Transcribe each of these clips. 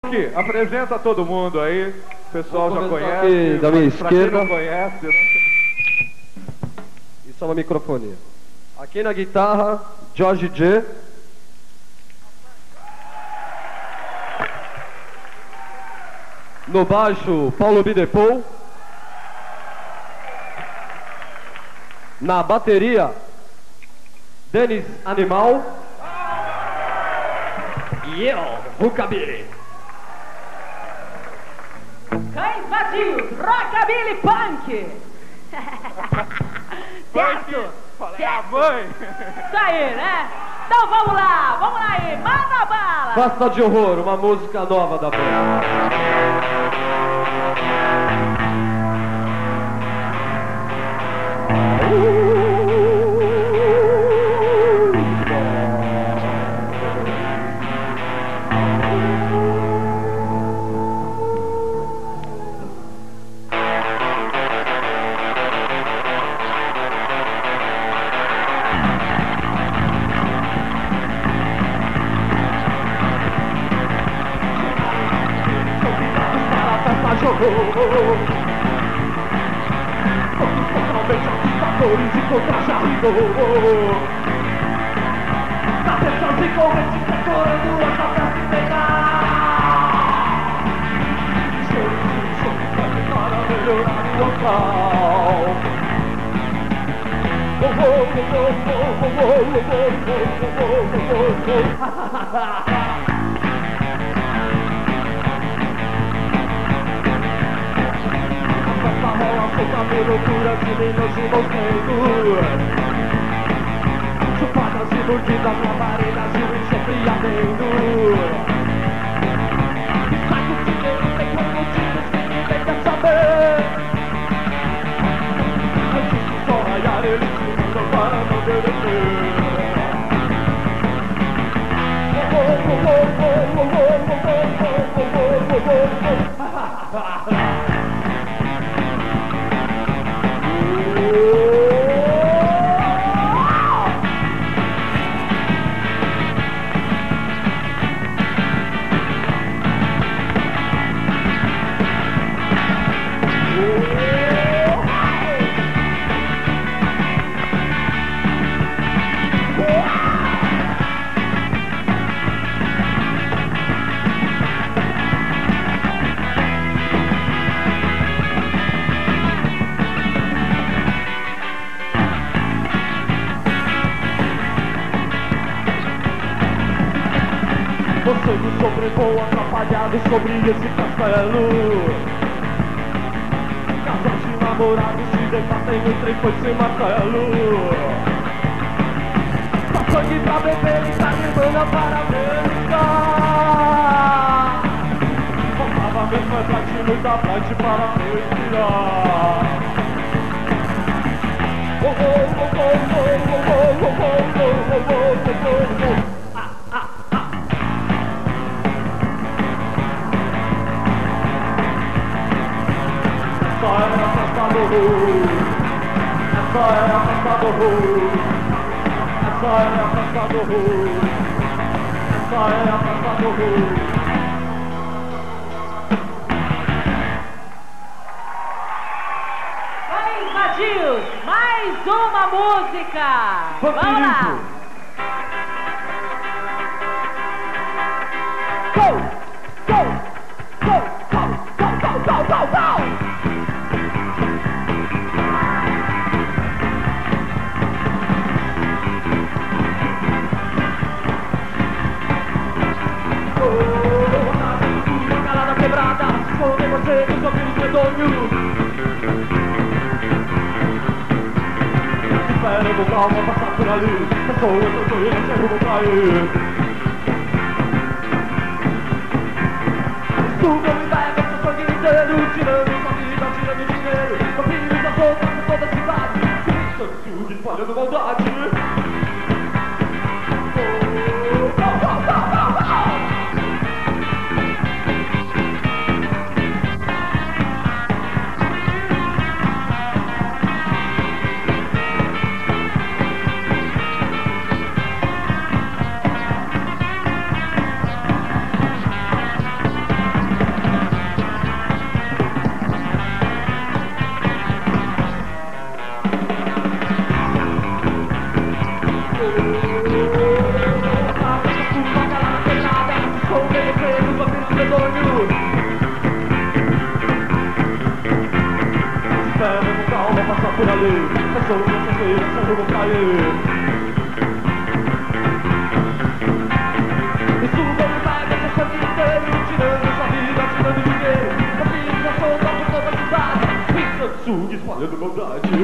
Aqui, apresenta todo mundo aí. O pessoal já conhece. Aqui da minha pra quem esquerda. não conhece, Isso é uma microfonia. Aqui na guitarra, Jorge J. No baixo, Paulo Bidepol. Na bateria, Denis Animal. E eu, Rockabilly. Cães Vazios, Rockabilly Punk! Certo? Falei a mãe! Isso aí, né? Então vamos lá aí, manda bala! Festa de Horror, uma música nova da banda. Todos totalmente assustadores e contra-jarrigor. Cabeças e correntes decorando essa festa infernal. Choro vai tentar a melhorar o local. Solta loucura de meninos e mosqueiros. Chupadas e mordidas, labaredas e um enxofre ardendo. E sai do dinheiro, tem por motivos que ninguém quer saber. Antes de só raiar, eles se mudam para não obedecer. Você me sobrevoa atrapalhado sobre esse castelo. Casas de namorados se debatem no trem, foice e martelo. Dá sangue pra beber e carne humana para brincar. Faltava mesmo é muita parte para respirar. Oh, oh, oh, oh, oh, oh, oh, oh, oh, oh, oh, oh. Essa é a festa do horror. Essa é a festa do horror. Essa é a festa do horror. Essa é a festa do horror. Cães Vazios, mais uma música! Vamos lá! Go! Go! Go! Go! Go! Go! Go! Go! Quebrada, com você nos ouvidos medonhos. Espera com calma passar por ali. Pessoas tranquilas sem rumo pra ir. Suga e pega seu sangue inteiro, tirando sua vida, tirando dinheiro. Vampiros a solta por toda a cidade, sangue espalhando maldade. sonhos. Espera com calma passar por ali. Passou nessa feira, sem rumo cair. Isso não me vai deixar sangue inteiro, tirando essa vida, tirando dinheiro. A vida solta por toda a cidade, pensando sugue, espalhando maldade.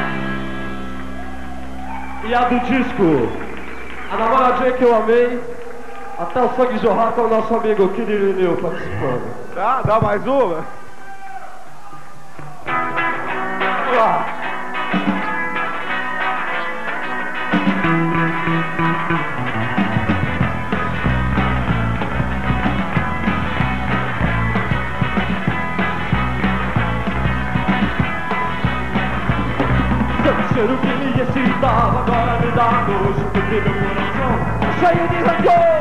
E a do disco, a namoradinha que eu amei, até o sangue jorrar, com o nosso amigo Kirineu participando. Dá mais uma? Vamos lá. Seu cheiro que me excitava, agora me dá nojo, porque meu coração tá cheio de rancor.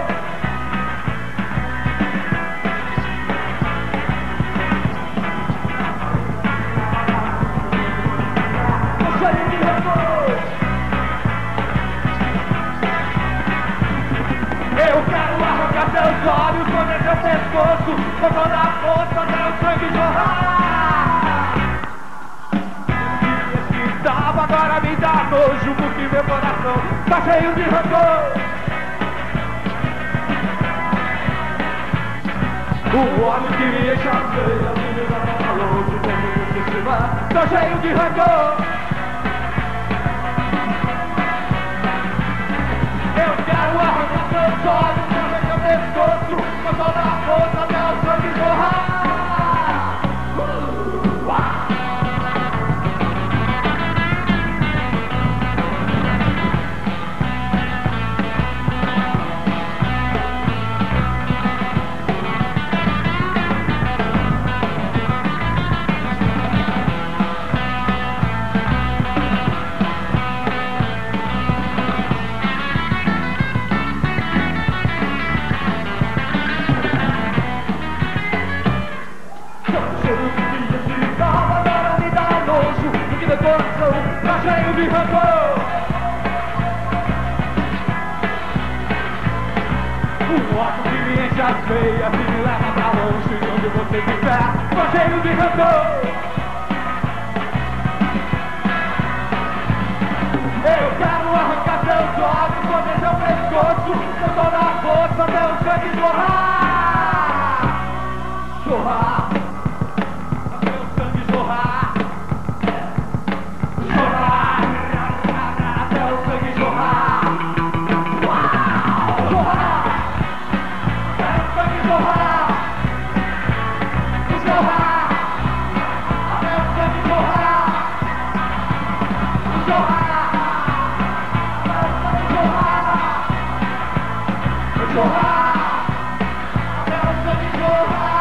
Tá cheio de rancor. Eu quero arrancar teus olhos, comer teu pescoço, com toda a força até o sangue jorrar. Agora me dá nojo, porque meu coração tá cheio de rancor. O ódio que me enche as veias, me leva pra longe, como você se vai, tá cheio de rancor. Eu quero arrancar teus olhos, comer teu pescoço, com toda a força até o sangue jorrar. Meu coração tá cheio de rancor. O ódio que me enche as veias e me leva pra longe, onde você estiver, tá cheio de rancor. Eu quero arrancar teus olhos, comer teu pescoço, com toda a força até o sangue jorrar. Jorrar. Até o sangue jorrar. Jorrar, até o sangue jorrar.